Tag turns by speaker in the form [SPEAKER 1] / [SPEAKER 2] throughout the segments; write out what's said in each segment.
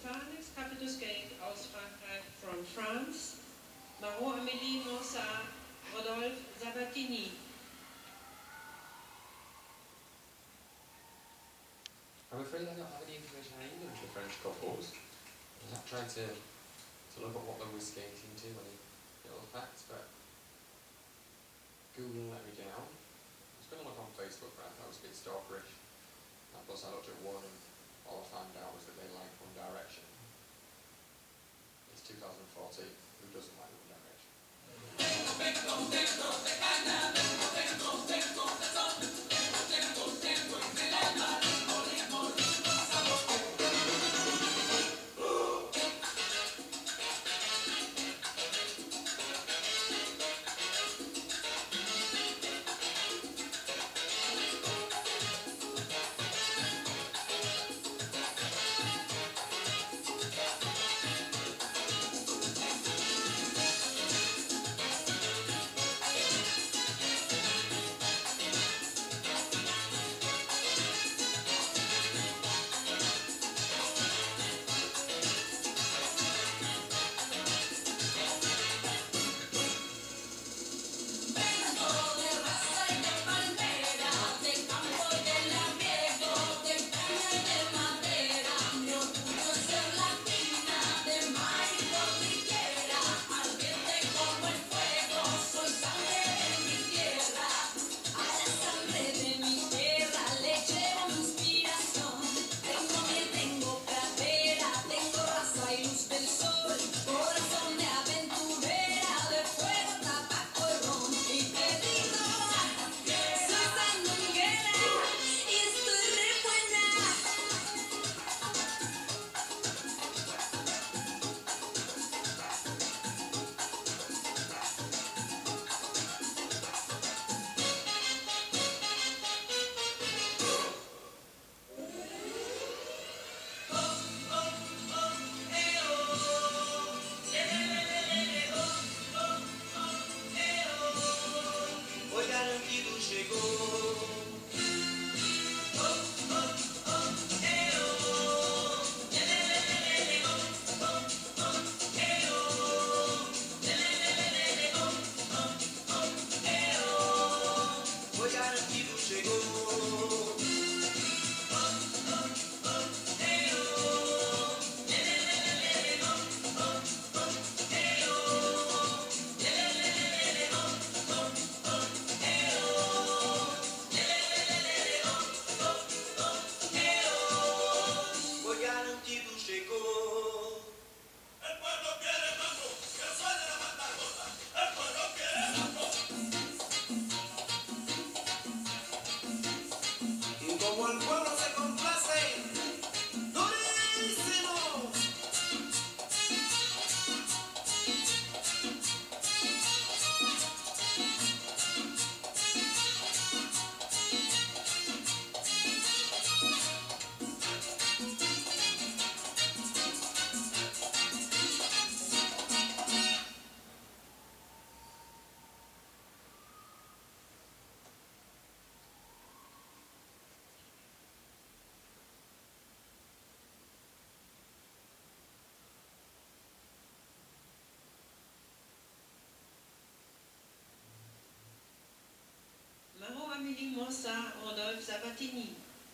[SPEAKER 1] Phoenix Capital Skate aus Frankreich, from France, Maron-Amélie Mansart, Rodolphe Sabatini.
[SPEAKER 2] I'm afraid I don't have any information I need on the French couples. I'm trying to look at what they were skating to, any little facts, but Google let me down. I was going to look on Facebook, but I thought it was a bit stalkerish. And plus I looked at one and all I found out was that they like One Direction. It's 2014. Who doesn't like One Direction?
[SPEAKER 1] Maron-Amélie Mansart, Rodolphe Sabatini.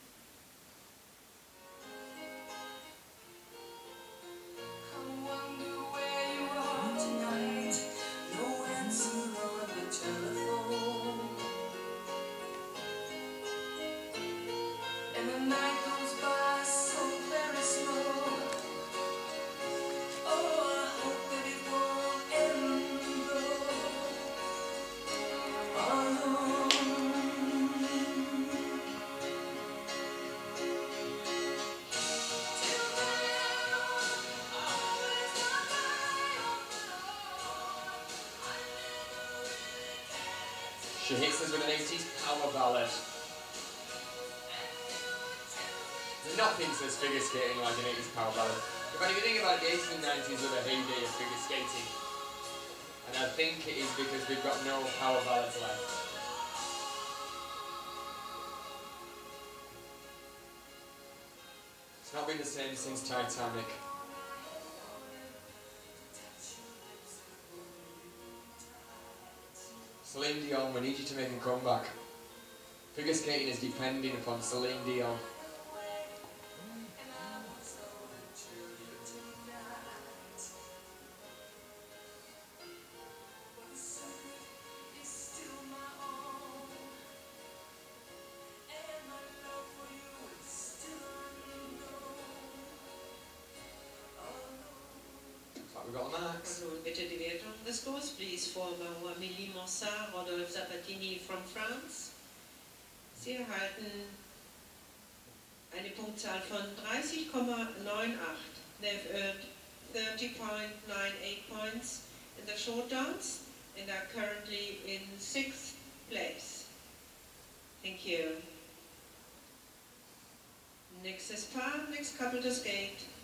[SPEAKER 2] She hits us with an 80s power ballad. Nothing says figure skating like an 80s power ballad. But if you think about it, the 80s and 90s were the heyday of figure skating. And I think it is because we've got no power ballads left. It's not been the same since Titanic. Celine Dion, we need you to make a comeback. Figure skating is depending upon Celine Dion. We've got the marks.
[SPEAKER 1] Und nun bitte die Wertung des Scores, please, for Marois Amélie Mansart, Rodolphe Sabatini from France. Sie erhalten eine Punktzahl von 30,98. They've earned 30.98 points in the short dance and are currently in 6th place. Thank you. Next is par, next couple to skate.